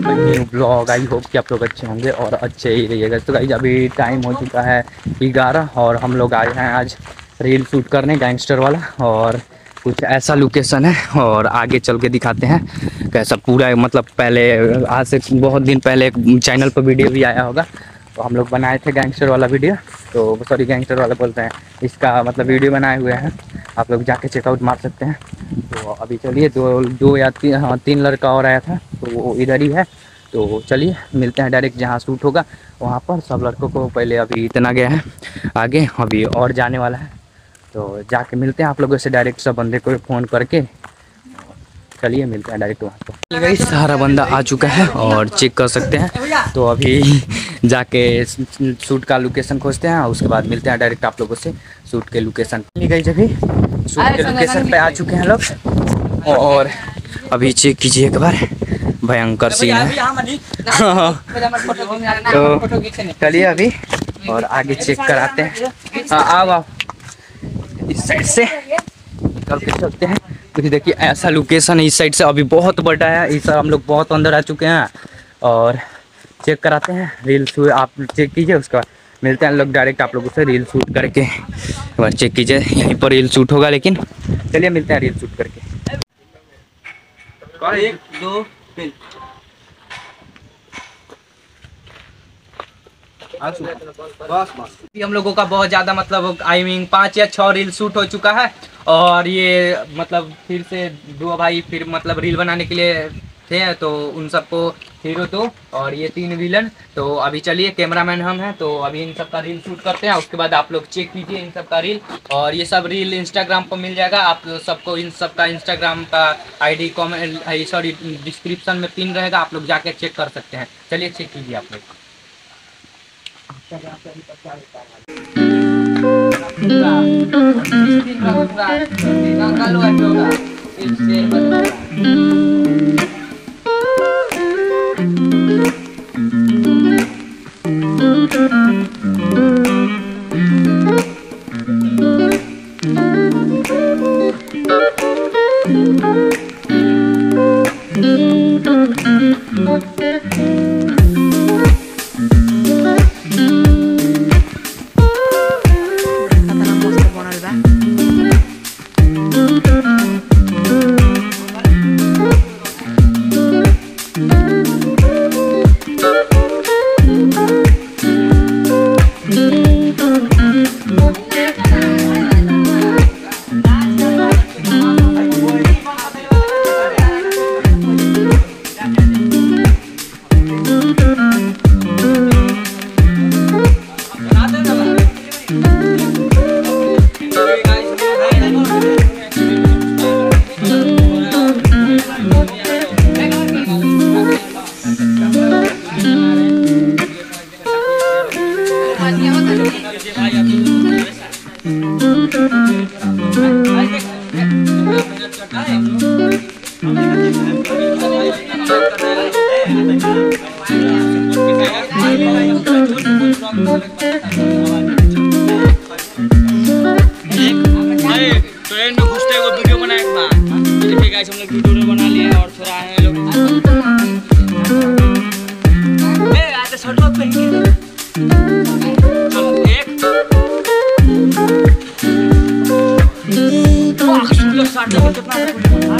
New blog. I hope कि आप लोग अच्छे होंगे और अच्छे ही रहिएगा। तो गाइस अभी टाइम हो चुका है 11 और हम लोग आए हैं आज रील शूट करने गैंगस्टर वाला। और कुछ ऐसा लोकेशन है और आगे चल के दिखाते हैं कैसा पूरा। मतलब पहले आज से बहुत दिन पहले एक चैनल पर वीडियो भी आया होगा, तो हम लोग बनाए थे गैंगस्टर वाला वीडियो। तो सॉरी गैंगस्टर वाला बोलते हैं, इसका मतलब वीडियो बनाए हुए हैं, आप लोग जाके चेकआउट मार सकते हैं। तो अभी चलिए दो या तीन लड़का और आया था, तो वो इधर ही है। तो चलिए मिलते हैं डायरेक्ट जहाँ शूट होगा वहाँ पर। सब लड़कों को पहले अभी इतना गया है, आगे अभी और जाने वाला है, तो जाके मिलते हैं आप लोगों से डायरेक्ट। सब बंदे को फ़ोन करके चलिए मिलते हैं डायरेक्ट वहाँ पर। गई सारा बंदा आ चुका है और चेक कर सकते हैं। तो अभी जाके शूट का लोकेशन खोजते हैं, उसके बाद मिलते हैं डायरेक्ट आप लोगों से शूट के लोकेशन। गई जब शूट के लोकेशन पे आ चुके हैं लोग और अभी चेक कीजिए एक बार, भयंकर सीन है। तो चलिए अभी और आगे चेक कराते हैं। आओ इस साइड से निकल के चलते हैं। कुछ देखिए ऐसा लोकेशन है इस साइड से, अभी बहुत बड़ा है इस, हम लोग बहुत अंदर आ चुके हैं और चेक कराते हैं रील शूट। आप चेक कीजिए, उसके बाद मिलते हैं लोग डायरेक्ट आप लोगों से रील शूट करके। एक बार चेक कीजिए, यहीं पर रील शूट होगा, लेकिन चलिए मिलते हैं रील शूट करके। 1 2 3 हम लोगों का बहुत ज़्यादा मतलब आई मीन 5 या 6 रील शूट हो चुका है। और ये मतलब फिर से 2 भाई फिर मतलब रील बनाने के लिए थे, तो उन सबको हीरो 2 और ये 3 विलन। तो अभी चलिए कैमरामैन हम हैं, तो अभी इन सब का रील शूट करते हैं। उसके बाद आप लोग चेक कीजिए इन सब का रील, और ये सब रील इंस्टाग्राम पर मिल जाएगा आप सबको। इन सब का इंस्टाग्राम का ID कॉमेंट सॉरी डिस्क्रिप्शन में पिन रहेगा, आप लोग जाके चेक कर सकते हैं। चलिए चेक कीजिए आप लोग। ट्रेन में घुसते हुए वीडियो बनाए एक बार। देखिए गाइस हम लोग वीडियो बना लिए और थोड़ा आए लोग। ए आज शर्ट पहन के चलो एक वाह सुंदर शर्ट में कितना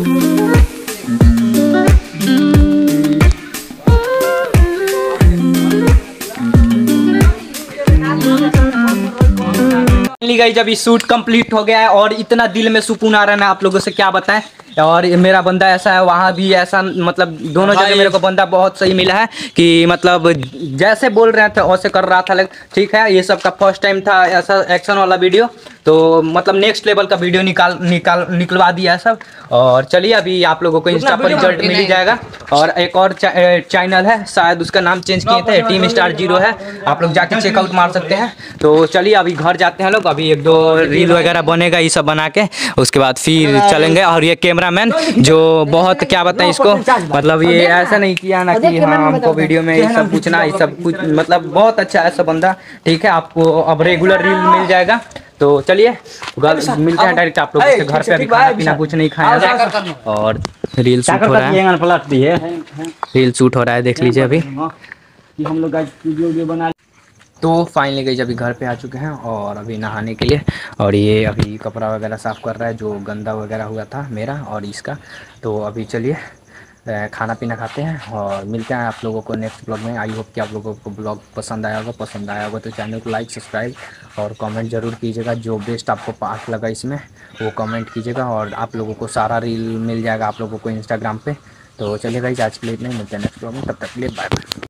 गाइस जब ये शूट कंप्लीट हो गया है और इतना दिल में सुकून आ रहा है ना, आप लोगों से क्या बताएं। और मेरा बंदा ऐसा है, वहाँ भी ऐसा, मतलब दोनों जगह मेरे को बंदा बहुत सही मिला है कि मतलब जैसे बोल रहे थे वैसे कर रहा था। ठीक है, ये सब का फर्स्ट टाइम था ऐसा एक्शन वाला वीडियो, तो मतलब नेक्स्ट लेवल का वीडियो निकलवा दिया है सब। और चलिए अभी आप लोगों को इंस्टा पर रिजल्ट मिल ही जाएगा। और एक और चैनल है, शायद उसका नाम चेंज किए थे, टीम स्टार 0 है, आप लोग जाके चेकआउट मार सकते हैं। तो चलिए अभी घर जाते हैं लोग, अभी 1-2 रील वगैरह बनेगा ये सब बना के, उसके बाद फिर चलेंगे। और ये कैमरामैन जो बहुत क्या बताएं इसको, मतलब ये ऐसा नहीं किया ना कि हाँ हमको वीडियो में ये सब पूछना, ये सब कुछ मतलब बहुत अच्छा है सब बंदा। ठीक है, आपको अब रेगुलर रील मिल जाएगा, तो चलिए मिलते हैं डायरेक्ट आप लोगों से घर पे। अभी खाना पीना कुछ नहीं खाया और रील शूट हो रहा है, रील शूट हो रहा है, देख लीजिए अभी हम लोग वीडियो बना। तो फाइनली गई अभी घर पे आ चुके हैं और अभी नहाने के लिए, और ये अभी कपड़ा वगैरह साफ़ कर रहा है जो गंदा वगैरह हुआ था मेरा और इसका। तो अभी चलिए खाना पीना खाते हैं और मिलते हैं आप लोगों को नेक्स्ट ब्लॉग में। आई होप कि आप लोगों को ब्लॉग पसंद आया होगा तो चैनल को लाइक सब्सक्राइब और कमेंट ज़रूर कीजिएगा। जो बेस्ट आपको पार्ट लगा इसमें वो कमेंट कीजिएगा, और आप लोगों को सारा रील मिल जाएगा आप लोगों को इंस्टाग्राम पे। तो चलिए गाइस आज के लिए इतना ही, मिलते हैं नेक्स्ट ब्लॉग में, तब तक के लिए बाय बाय।